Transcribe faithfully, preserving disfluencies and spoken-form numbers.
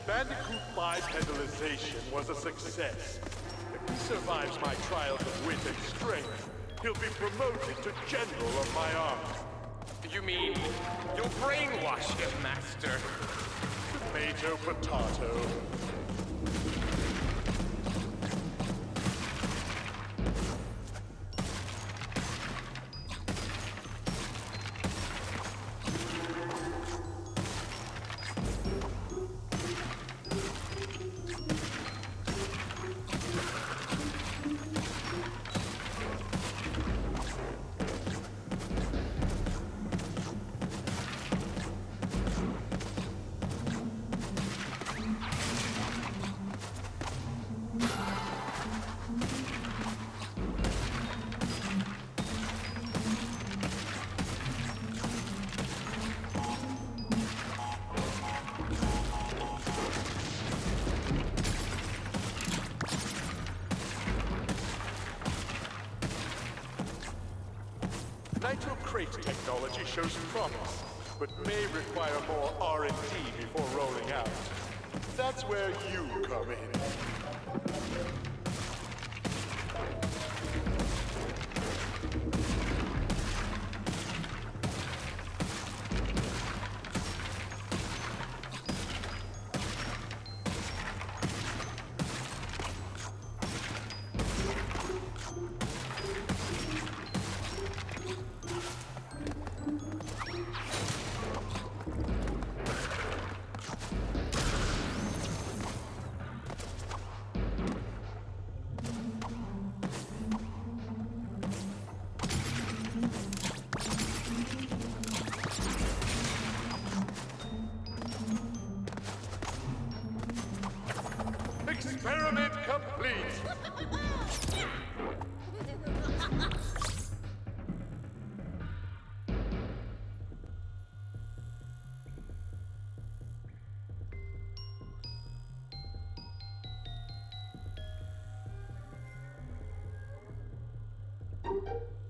Bandicoot bipedalization was a success. If he survives my trials of wit and strength, he'll be promoted to General of my army. You mean you'll brainwash him, Master? Tomato, potato. Nitro crate technology shows promise, but may require more R and D before rolling out. That's where you come in. Experiment complete! You